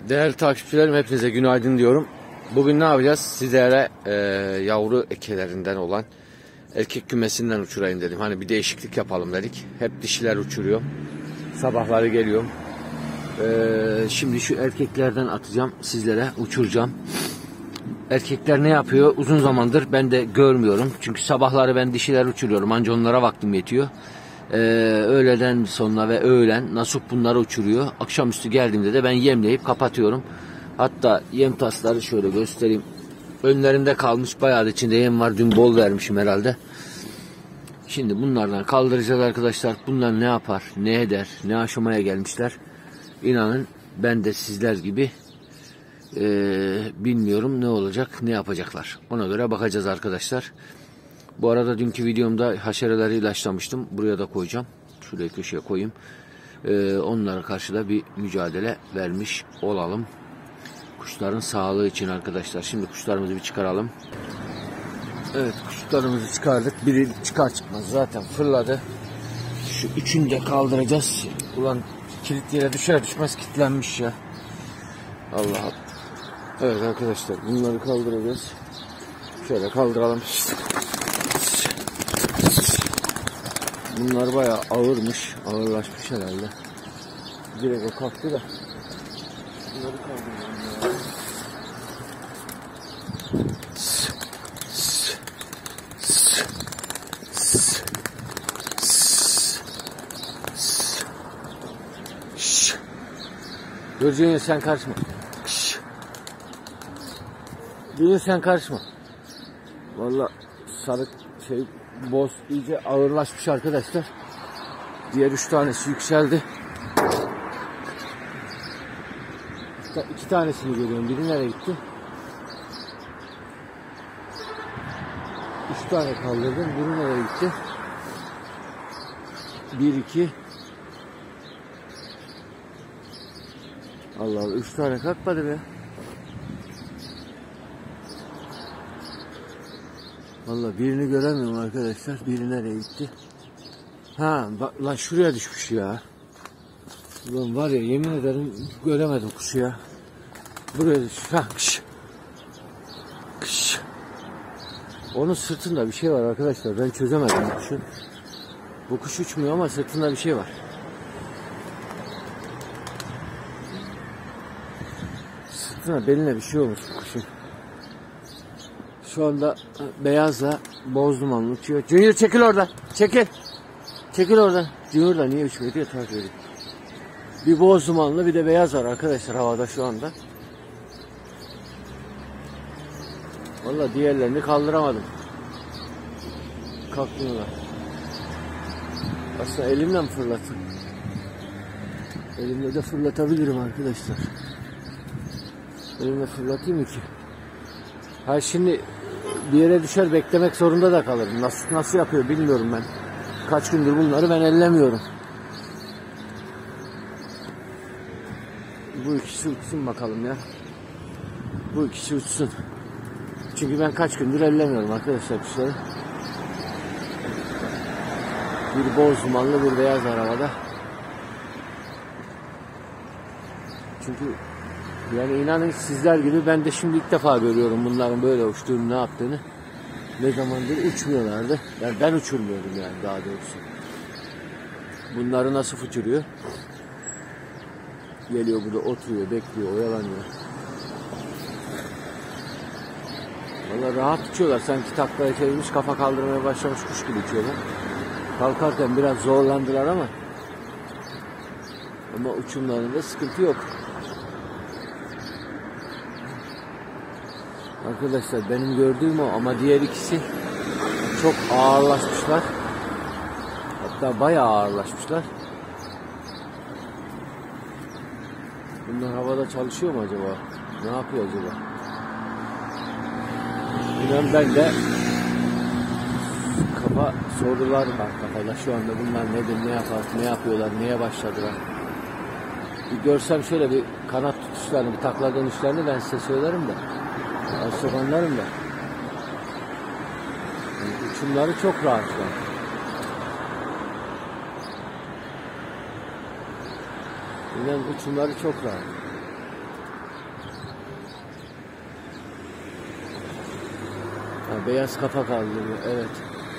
Değerli takipçilerim, hepinize günaydın diyorum. Bugün ne yapacağız? Sizlere yavru ekelerinden olan erkek kümesinden uçurayım dedim. Hani bir değişiklik yapalım dedik. Hep dişiler uçuruyor. Sabahları geliyorum. Şimdi şu erkeklerden atacağım, sizlere uçuracağım. Erkekler ne yapıyor? Uzun zamandır ben de görmüyorum. Çünkü sabahları ben dişiler uçuruyorum. Anca onlara vaktim yetiyor. Öğleden sonra ve öğlen Nasuh bunları uçuruyor. Akşamüstü geldiğimde de ben yemleyip kapatıyorum. Hatta yem tasları şöyle göstereyim. Önlerinde kalmış, bayağı da içinde yem var. Dün bol vermişim herhalde. Şimdi bunlardan kaldıracağız arkadaşlar. Bunlar ne yapar, ne eder, ne aşamaya gelmişler. İnanın ben de sizler gibi bilmiyorum ne olacak, ne yapacaklar. Ona göre bakacağız arkadaşlar. Bu arada dünkü videomda haşereleri ilaçlamıştım. Buraya da koyacağım. Şuraya köşeye koyayım. Onlara karşı da bir mücadele vermiş olalım. Kuşların sağlığı için arkadaşlar. Şimdi kuşlarımızı bir çıkaralım. Evet, kuşlarımızı çıkardık. Biri çıkar çıkmaz zaten fırladı. Şu üçünü de kaldıracağız. Ulan kilit yere düşer düşmez kilitlenmiş ya. Allah. Evet arkadaşlar, bunları kaldıracağız. Şöyle kaldıralım. Bunlar bayağı ağırmış. Ağırlaşmış herhalde. Direkt o kalktı da. Bunları kaldıralım. Virginia sen karışma. Virginia sen karışma. Vallahi sarı boz iyice ağırlaşmış arkadaşlar. Diğer 3 tanesi yükseldi. İki tanesini görüyorum. Biri nereye gitti? 3 tane kaldırdım. Biri nereye gitti? 1, 2. Allah Allah, 3 tane kalkmadı be. Vallahi birini göremiyorum arkadaşlar. Biri nereye gitti? Ha bak lan, şuraya düşmüş ya. Ulan var ya, yemin ederim göremedim kuşu ya. Buraya düşmüş. Ha kış. Kış. Onun sırtında bir şey var arkadaşlar. Ben çözemedim bu kuşu. Bu kuş uçmuyor ama sırtında bir şey var. Sırtına, beline bir şey olmuş bu kuşun. Şu anda beyazla boz dumanlı uçuyor. Junior çekil oradan. Çekil. Çekil oradan. Junior da niye uçmuyor diye takip ediyor. Bir boz dumanlı bir de beyaz var arkadaşlar havada şu anda. Vallahi diğerlerini kaldıramadım. Kalkmıyorlar. Aslında elimle mi fırlatayım? Elimle de fırlatabilirim arkadaşlar. Elimle fırlatayım ki. Ha şimdi bir yere düşer, beklemek zorunda da kalırım. Nasıl yapıyor bilmiyorum ben. Kaç gündür bunları ben ellemiyorum. Bu ikisi uçsun bakalım ya. Bu ikisi uçsun. Çünkü ben kaç gündür ellemiyorum arkadaşlar kuşları. Bir boz dumanlı, bir beyaz arabada. Çünkü yani inanın sizler gibi ben de şimdi ilk defa görüyorum bunların böyle uçtuğunu, ne yaptığını. Ne zamandır uçmuyorlardı. Yani ben uçurmuyordum yani, daha doğrusu. Bunları nasıl uçuruyor? Geliyor burada, oturuyor, bekliyor, oyalanıyor. Vallahi rahat uçuyorlar. Sanki taklaya çevirmiş, kafa kaldırmaya başlamış kuş gibi uçuyorlar. Kalkarken biraz zorlandılar ama uçumlarında sıkıntı yok. Arkadaşlar benim gördüğüm o, ama diğer ikisi çok ağırlaşmışlar. Hatta bayağı ağırlaşmışlar. Bunlar havada çalışıyor mu acaba? Ne yapıyor acaba? İnan ben de sorular var kafada şu anda. Bunlar nedir, ne yapar, ne yapıyorlar, neye başladılar? Bir görsem şöyle bir kanat tutuşlarını, bir takla dönüşlerini ben size söylerim de. Az çok anlarım da. Yani uçumları çok rahatlar. İnan uçumları çok rahat. Beyaz kafa kaldırıyor. Evet.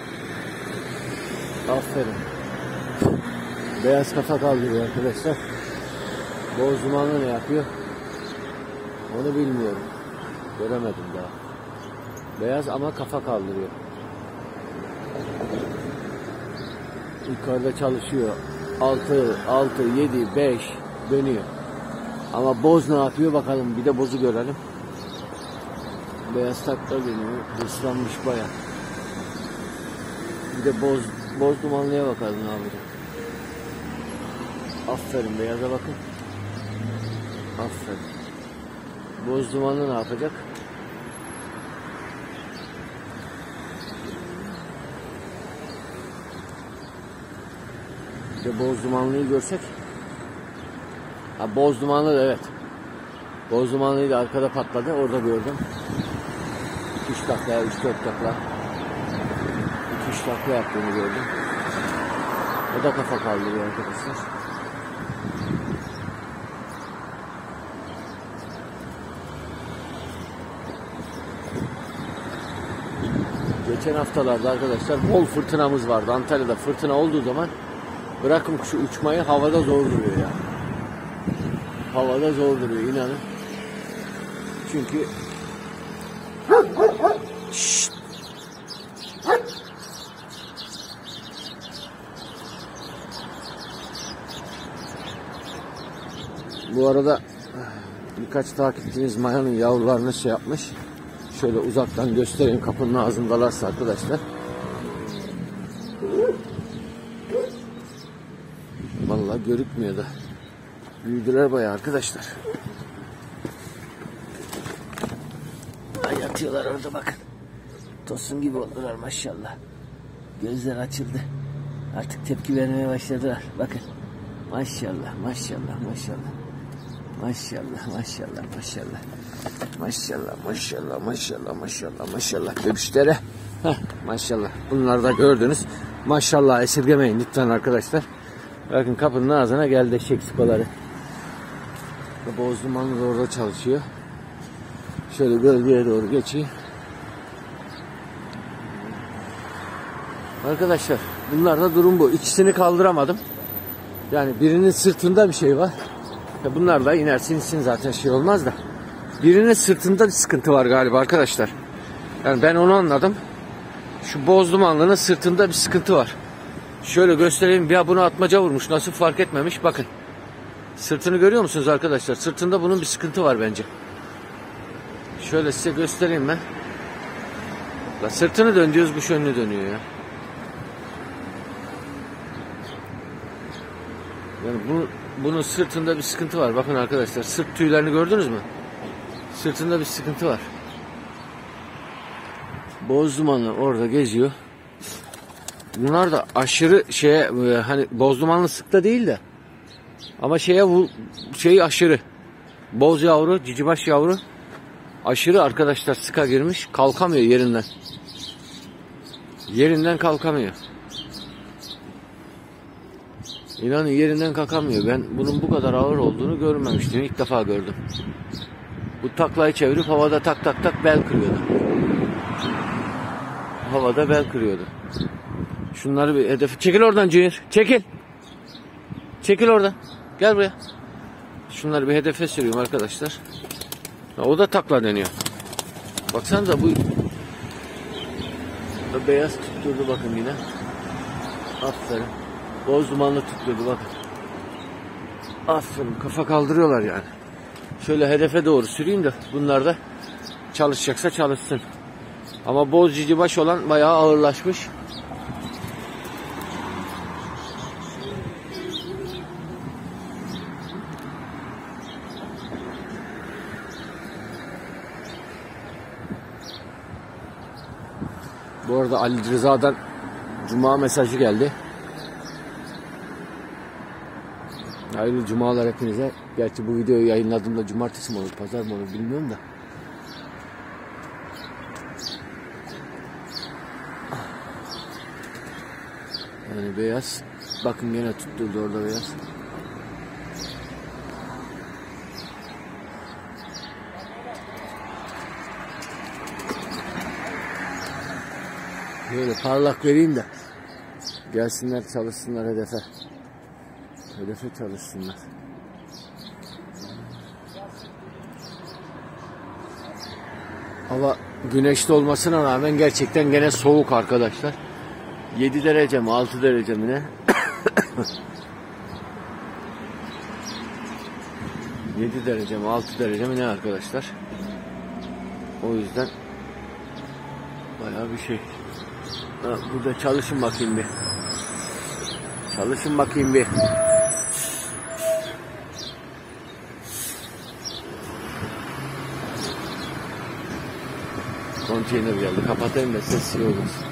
Aferin. Beyaz kafa kaldırıyor arkadaşlar. Boz dumanlı ne yapıyor? Onu bilmiyorum. Göremedim daha. Beyaz ama kafa kaldırıyor. Yukarıda çalışıyor. 6, 7, 5 dönüyor. Ama boz ne yapıyor bakalım. Bir de bozu görelim. Beyaz takla dönüyor. Hırslanmış bayağı. Bir de boz dumanlıya bakalım ne yapacak. Aferin beyaza bakın. Aferin. Boz dumanlı ne yapacak? Bir de boz dumanlıyı görsek. Ha, boz dumanlı da evet. Boz dumanlıyı da arkada patladı. Orada gördüm. 3 takla, 3-4 takla. 2-3 takla yaptığını gördüm. O da kafa kaldırıyor arkadaşlar. Geçen haftalarda arkadaşlar bol fırtınamız vardı. Antalya'da fırtına olduğu zaman bırakın şu uçmayı, havada zor duruyor ya. Havada zor duruyor inanın. Çünkü şşt. Bu arada birkaç takipçiniz mayanın yavrularını şey yapmış. Şöyle uzaktan göstereyim, kapının ağzındalarsa arkadaşlar. Vallahi görükmüyor da. Büyüdüler bayağı arkadaşlar. Ay, yatıyorlar orada bakın. Tosun gibi oldular maşallah. Gözler açıldı. Artık tepki vermeye başladılar. Bakın. Maşallah, maşallah, maşallah. Maşallah, maşallah, maşallah. Maşallah, maşallah, maşallah, maşallah, maşallah. Bebişlere. Heh, maşallah. Bunları da gördünüz. Maşallah esirgemeyin lütfen arkadaşlar. Bakın kapının ağzına geldi eşek sıpaları. Boz dumanlı da orada çalışıyor. Şöyle gölgeye doğru geçeyim. Arkadaşlar bunlarda durum bu. İkisini kaldıramadım. Yani birinin sırtında bir şey var. Bunlar da inersin insin zaten şey olmaz da. Birinin sırtında bir sıkıntı var galiba arkadaşlar. Yani ben onu anladım. Şu boz dumanlının sırtında bir sıkıntı var. Şöyle göstereyim. Ya bunu atmaca vurmuş. Nasıl fark etmemiş. Bakın. Sırtını görüyor musunuz arkadaşlar? Sırtında bunun bir sıkıntı var bence. Şöyle size göstereyim ben. La sırtını dön diyoruz, kuş önünü dönüyor ya. Yani bunun sırtında bir sıkıntı var. Bakın arkadaşlar, sırt tüylerini gördünüz mü? Sırtında bir sıkıntı var. Boz dumanlı orada geziyor. Bunlar da aşırı hani boz dumanlı sıkta değil de ama aşırı. Boz yavru, cicibaş yavru aşırı arkadaşlar, sıka girmiş. Kalkamıyor yerinden. Yerinden kalkamıyor. İnanın yerinden kalkamıyor. Ben bunun bu kadar ağır olduğunu görmemiştim. İlk defa gördüm. Bu taklayı çevirip havada tak tak tak bel kırıyordu. Havada bel kırıyordu. Şunları bir hedefe... Çekil oradan Junior. Çekil. Çekil oradan. Gel buraya. Şunları bir hedefe sürüyorum arkadaşlar. O da takla deniyor. Baksanıza bu beyaz tutturdu bakın yine. Aferin. Boz dumanlı tutturdu bakın. Aferin. Kafa kaldırıyorlar yani. Şöyle hedefe doğru süreyim de bunlar da çalışacaksa çalışsın. Ama boz cicibaş olan bayağı ağırlaşmış. Bu arada Ali Rıza'dan Cuma mesajı geldi. Hayırlı cumalar hepinize. Gerçi bu videoyu yayınladığımda cumartesi mi olur, pazar mı olur bilmiyorum da. Yani beyaz. Bakın yine tutturdu orada beyaz. Böyle parlak vereyim de gelsinler çalışsınlar hedefe. Hedefe çalışsınlar. Hava güneşli olmasına rağmen gerçekten gene soğuk arkadaşlar. 7 derece mi 6 derece mi ne? 7 derece mi 6 derece mi ne arkadaşlar? O yüzden bayağı bir şey. Ha, burada çalışın bakayım bir. Çalışın bakayım bir. Konteyner geldi. Kapatayım da ses iyi olur.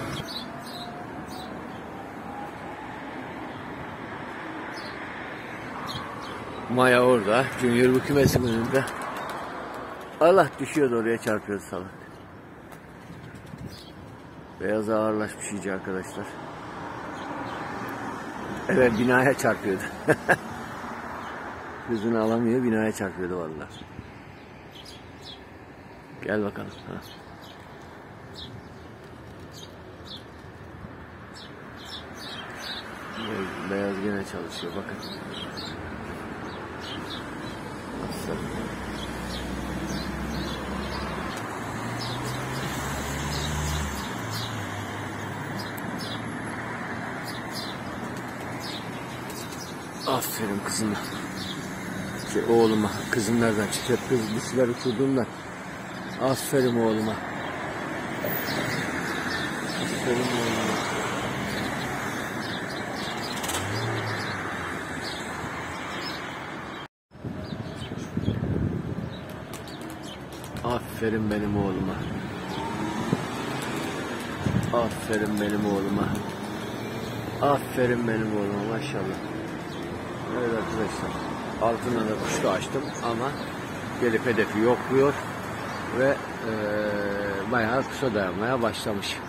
Maya orada. Junior bu kümesin önünde. Allah düşüyordu oraya, çarpıyordu salak. Beyaz ağırlaşmış iyice arkadaşlar. Evet, binaya çarpıyordu. Hızını alamıyor, binaya çarpıyordu vallahi. Gel bakalım. Ha. Beyaz gene çalışıyor bakın. Aferin kızıma. Oğluma. Kızım nereden çıktı? Hep kız dişler uçurduğumdan. Aferin oğluma. Aferin oğluma. Aferin benim oğluma. Aferin benim oğluma. Aferin benim oğluma, maşallah. Evet arkadaşlar, altına da kuşlu açtım ama gelip hedefi yokluyor ve bayağı kısa dayanmaya başlamış.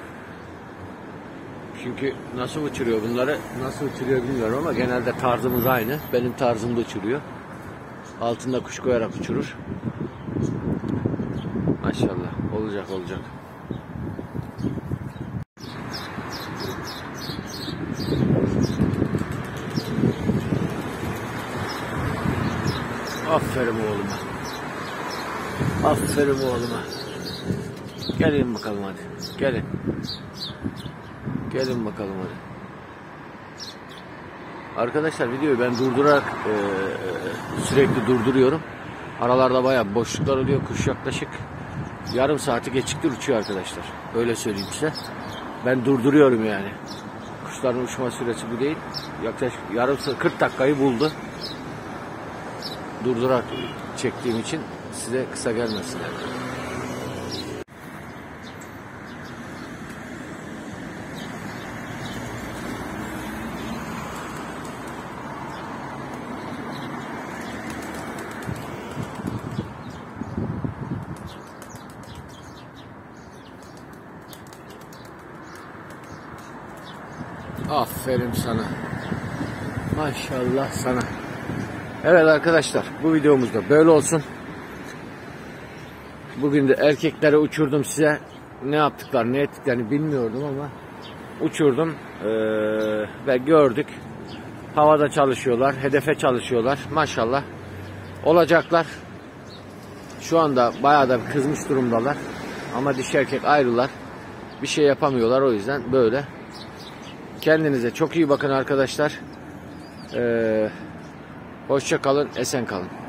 Çünkü nasıl uçuruyor bunları, nasıl uçuruyor bilmiyorum ama genelde tarzımız aynı. Benim tarzımda uçuruyor. Altında kuş koyarak uçurur. Maşallah, olacak olacak. Aferin oğluma. Aferin oğluma. Gelin bakalım hadi. Gelin. Gelin bakalım hadi. Arkadaşlar videoyu ben durdurarak sürekli durduruyorum. Aralarda bayağı boşluklar oluyor. Kuş yaklaşık yarım saati geçiktir uçuyor arkadaşlar. Öyle söyleyeyim size. Ben durduruyorum yani. Kuşların uçma süresi bu değil. Yaklaşık yarım saat 40 dakikayı buldu. Durdurarak çektiğim için size kısa gelmesin. Aferin sana. Maşallah sana. Evet arkadaşlar, bu videomuzda böyle olsun. Bugün de erkekleri uçurdum size. Ne yaptıklarını, ne ettiklerini bilmiyordum ama uçurdum ve gördük. Havada çalışıyorlar, hedefe çalışıyorlar. Maşallah olacaklar. Şu anda bayağı da kızmış durumdalar. Ama dişi erkek ayrılar. Bir şey yapamıyorlar, o yüzden böyle. Kendinize çok iyi bakın arkadaşlar. Hoşça kalın, esen kalın.